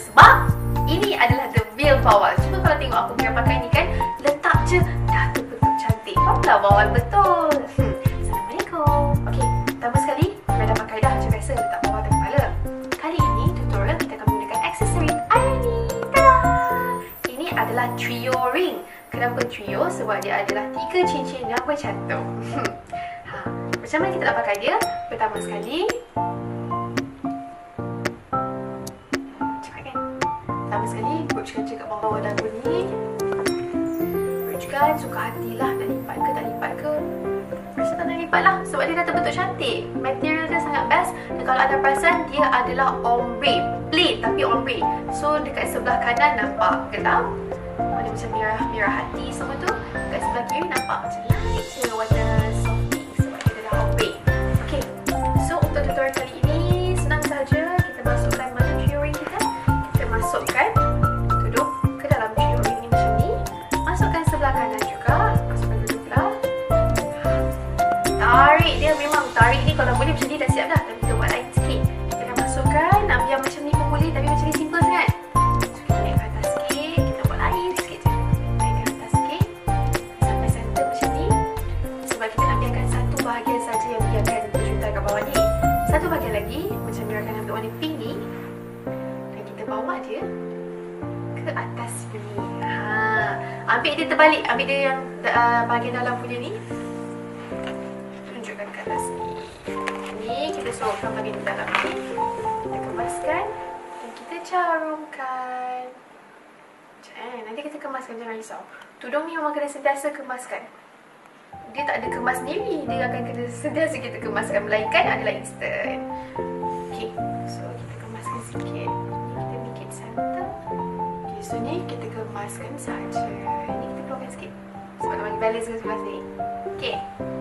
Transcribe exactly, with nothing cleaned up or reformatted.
Sebab ini adalah the real bawal. Cuma kalau tengok aku punya pakai ni kan, letak je dah terbentuk cantik. Barulah bawal betul. hmm. Assalamualaikum. Okay, pertama sekali kita dah pakai dah macam biasa, letak bawal atas kepala. Kali ini tutorial kita akan menggunakan aksesori Ayani. Tada! Ini adalah trio ring. Kenapa trio? Sebab dia adalah tiga cincin yang bercantum. ha, Macam mana kita nak pakai dia? Pertama sekali, cepat kan? Pertama sekali, broochkan je kat bawah dagu ni. Broochkan, suka hatilah nak lipat ke tak lipat ke. Rasa tak nak lipat lah, sebab dia dah terbentuk cantik. Material dia sangat best. Dan kalau anda perasan, dia adalah ombre. Plain tapi ombre. So dekat sebelah kanan nampak gelap, ada macam merah merah hati semua tu. Dekat sebelah kiri nampak macam light je warna soft pink sebab dia dah ombre. Okay, so untuk tutorial kali ini senang saja. Kita masukkan mana trio ring kita. Kita masukkan, duduk ke dalam trio ring ni macam ni. Masukkan sebelah kanan juga. Masukkan duduk lah. Tarik dia, memang tarik ni kalau boleh macam ni dah siap dah. Tapi kita buat lain sikit. Kita dah masukkan, nak biar macam ni pun boleh, tapi macam ni simple sangat. Satu bahagian lagi, macam biarkan untuk warna pink ni, dan kita bawa dia ke atas sini. Ha, ambil dia terbalik, ambil dia yang uh, bahagian dalam punya ni, tunjukkan ke atas ni. Ni kita sorokkan bahagian dalam ni, kita kemaskan dan kita carumkan. Macam nanti kita kemaskan, jangan risau. Tudung ni memang kena sentiasa kemaskan. Dia tak ada kemas sendiri, dia akan kena sentiasa kita kemaskan, melainkan adalah instant. Okay, so kita kemaskan sikit. Ini kita bikin center. Okay, so ni kita kemaskan saja. Ini kita keluarkan sikit sebab nak bagi balance ke sebelah sini. Okay.